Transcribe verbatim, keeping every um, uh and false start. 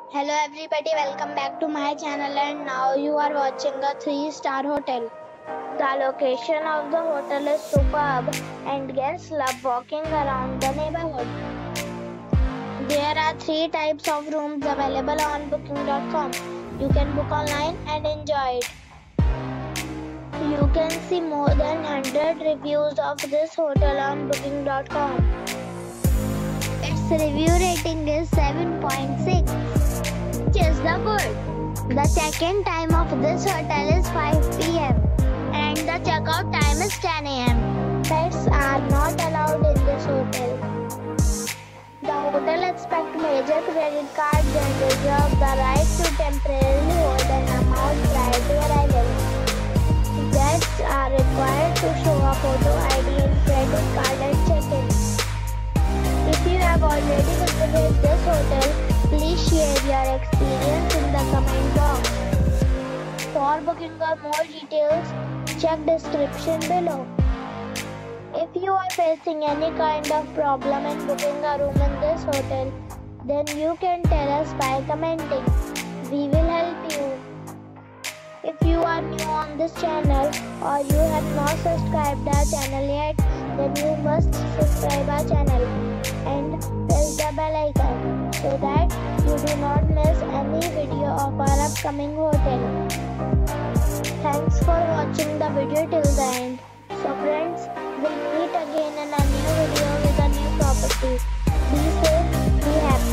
Hello everybody, welcome back to my channel, and now you are watching a three star hotel. The location of the hotel is superb and guests love walking around the neighborhood. There are three types of rooms available on booking dot com. You can book online and enjoy it. You can see more than one hundred reviews of this hotel on booking dot com. Its review rating is seven point six, which is the good. The check-in time of this hotel is five p m and the checkout time is ten a m Pets are not allowed in this hotel. The hotel expects major credit cards and reserves the right to temporarily hold an amount prior to arrival. Guests are required to show a photo I D and credit card at check-in. If you have already visited this hotel, please share your experience in the comment box. For booking or more details, check description below. If you are facing any kind of problem in booking a room in this hotel, then you can tell us by commenting. We will help you. If you are new on this channel or you have not subscribed our channel yet, then you must subscribe our channel and press the bell icon so that you do not miss any video of our upcoming hotel. Thanks for watching the video till the end. So friends, we'll meet again in a new video with a new property. Be safe, be happy.